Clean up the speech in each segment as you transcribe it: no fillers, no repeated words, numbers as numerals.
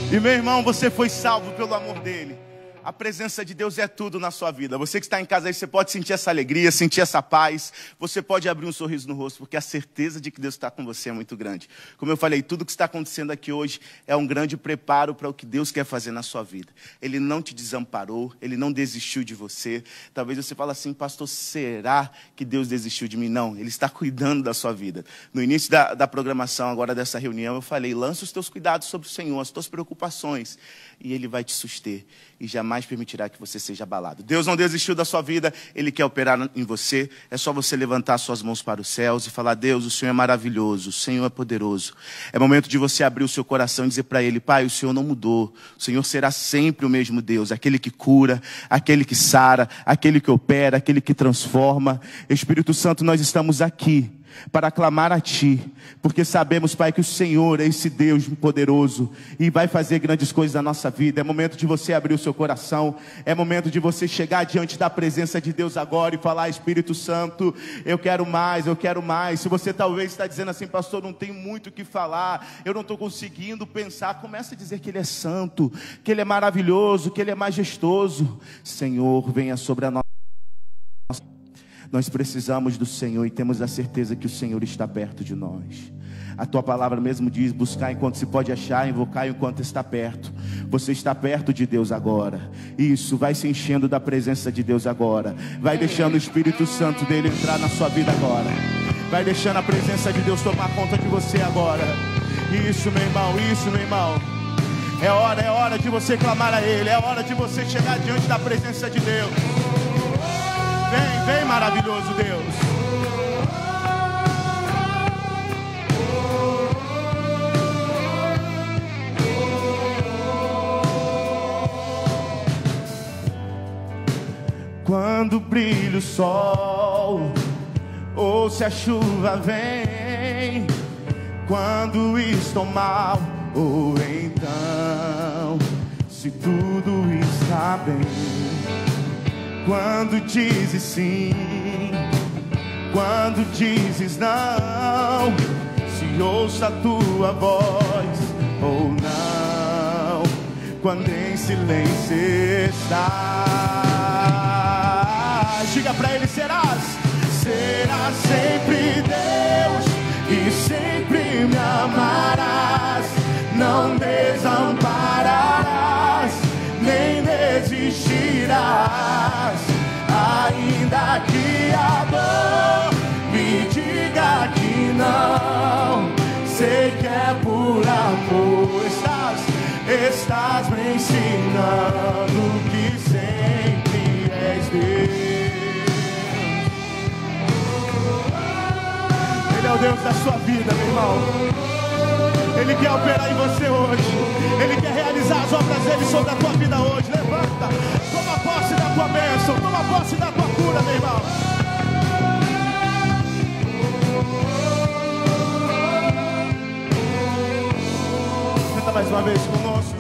E meu irmão, você foi salvo pelo amor dele. A presença de Deus é tudo na sua vida. Você que está em casa aí, você pode sentir essa alegria, sentir essa paz. Você pode abrir um sorriso no rosto, porque a certeza de que Deus está com você é muito grande. Como eu falei, tudo que está acontecendo aqui hoje é um grande preparo para o que Deus quer fazer na sua vida. Ele não te desamparou, Ele não desistiu de você. Talvez você fale assim, pastor, será que Deus desistiu de mim? Não, Ele está cuidando da sua vida. No início da programação agora dessa reunião, eu falei, lança os teus cuidados sobre o Senhor, as tuas preocupações, e Ele vai te suster. E jamais permitirá que você seja abalado. Deus não desistiu da sua vida, Ele quer operar em você. É só você levantar suas mãos para os céus e falar, Deus, o Senhor é maravilhoso, o Senhor é poderoso. É momento de você abrir o seu coração e dizer para Ele, Pai, o Senhor não mudou. O Senhor será sempre o mesmo Deus, aquele que cura, aquele que sara, aquele que opera, aquele que transforma. Espírito Santo, nós estamos aqui para clamar a Ti, porque sabemos, Pai, que o Senhor é esse Deus poderoso e vai fazer grandes coisas na nossa vida. É momento de você abrir o seu coração, é momento de você chegar diante da presença de Deus agora e falar, Espírito Santo, eu quero mais, eu quero mais. Se você talvez está dizendo assim, pastor, não tenho muito o que falar, eu não estou conseguindo pensar, começa a dizer que Ele é santo, que Ele é maravilhoso, que Ele é majestoso. Senhor, venha sobre a nossa. Nós precisamos do Senhor e temos a certeza que o Senhor está perto de nós. A tua palavra mesmo diz, buscar enquanto se pode achar, invocar enquanto está perto. Você está perto de Deus agora. Isso, vai se enchendo da presença de Deus agora. Vai deixando o Espírito Santo dele entrar na sua vida agora. Vai deixando a presença de Deus tomar conta de você agora. Isso, meu irmão, isso, meu irmão. É hora de você clamar a Ele. É hora de você chegar diante da presença de Deus. Vem, maravilhoso Deus. Quando brilha o sol, ou se a chuva vem, quando estou mal, ou então, se tudo está bem. Quando dizes sim, quando dizes não, se ouça a tua voz ou não, quando em silêncio estás, diga pra Ele, serás sempre Deus e sempre me amarás, não desampararás, nem desistirás, ainda que a dor me diga que não, sei que é por amor. Estás me ensinando que sempre és Deus. Ele é o Deus da sua vida, meu irmão. Ele quer operar em você hoje. Ele quer realizar as obras dele sobre a tua vida hoje. Levanta, toma posse da tua bênção, toma posse da tua cura, meu irmão. Canta mais uma vez conosco.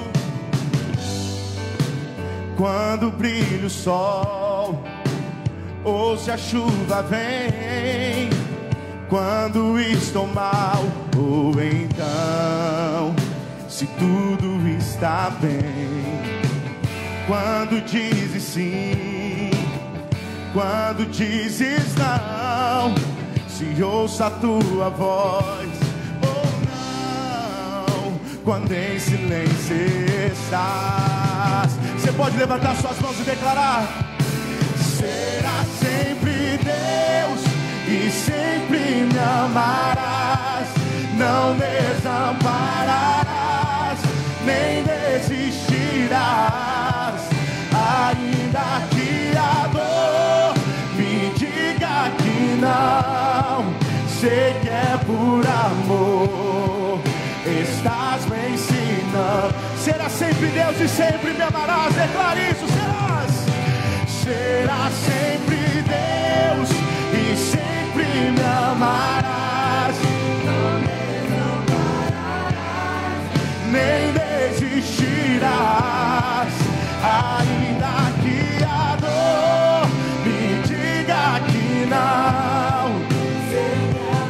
Quando brilha o sol, ou se a chuva vem, quando estou mal, ou então, se tudo está bem. Quando dizes sim, quando dizes não, se ouça a tua voz ou não, quando em silêncio estás. Você pode levantar suas mãos e declarar: será sempre Deus e sempre me amarás, não desampararás, nem desistirás, ainda que a dor me diga que não, sei que é por amor, estás me ensinando. Será sempre Deus e sempre me amarás, declare isso, serás sempre Deus e sempre me amarás, não desampararás, nem desistirás, ainda que a dor me diga que não.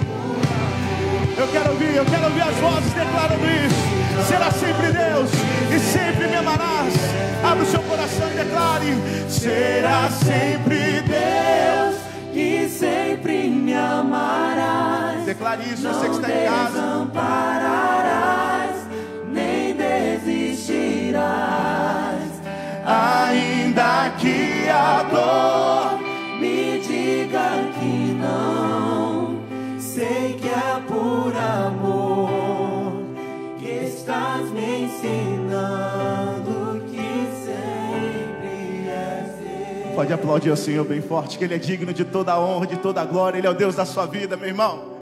Eu quero ouvir as vozes declarando isso. Será sempre Deus e será sempre Deus, que sempre me amarás. Declare isso, você que está em casa. Não desampararás, nem desistirás. Ainda que a dor me diga que não, sei que é por amor que estás me ensinando que sempre és Deus. Pode aplaudir ao Senhor bem forte, que Ele é digno de toda a honra, de toda a glória. Ele é o Deus da sua vida, meu irmão.